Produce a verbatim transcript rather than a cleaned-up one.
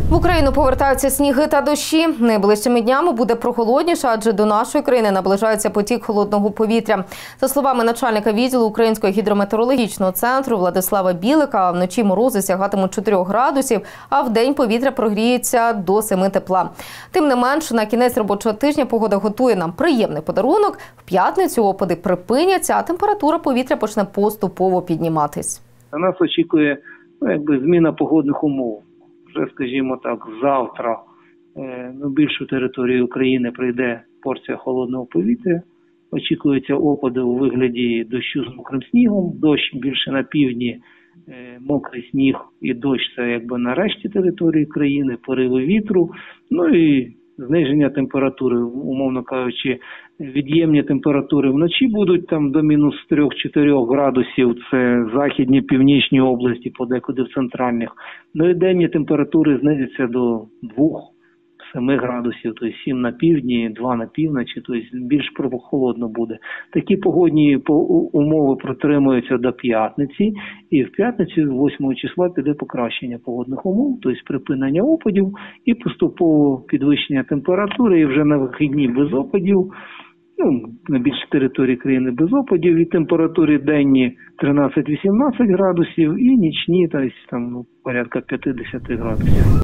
В Україну повертаються сніги та дощі. Найближчими днями буде прохолодніше, адже до нашої країни наближається потік холодного повітря. За словами начальника відділу Українського гідрометеорологічного центру Владислава Білика, вночі морози сягатимуть чотирьох градусів, а вдень повітря прогріється до семи тепла. Тим не менш, на кінець робочого тижня погода готує нам приємний подарунок. В п'ятницю опади припиняться, а температура повітря почне поступово підніматись. Нас очікує ну, якби зміна погодних умов. Вже, скажімо так, завтра е, на більшу територію України прийде порція холодного повітря. Очікуються опади у вигляді дощу з мокрим снігом. Дощ більше на півдні, е, мокрий сніг і дощ – це якби на решті території країни, пориви вітру. Ну і зниження температури, умовно кажучи, від'ємні температури вночі будуть там до мінус трьох-чотирьох градусів, це західні, північні області, подекуди в центральних. Ну і денні температури знизяться до двох-семи градусів, тобто сім на півдні, два на півночі, тобто більш прохолодно буде. Такі погодні умови протримуються до п'ятниці, і в п'ятницю, восьмого числа, піде покращення погодних умов, тобто припинення опадів і поступово підвищення температури, і вже на вихідні без опадів, ну, на більшій території країни без опадів, і температури денні тринадцять-вісімнадцять градусів, і нічні, тобто там, порядка п'ятдесят градусів.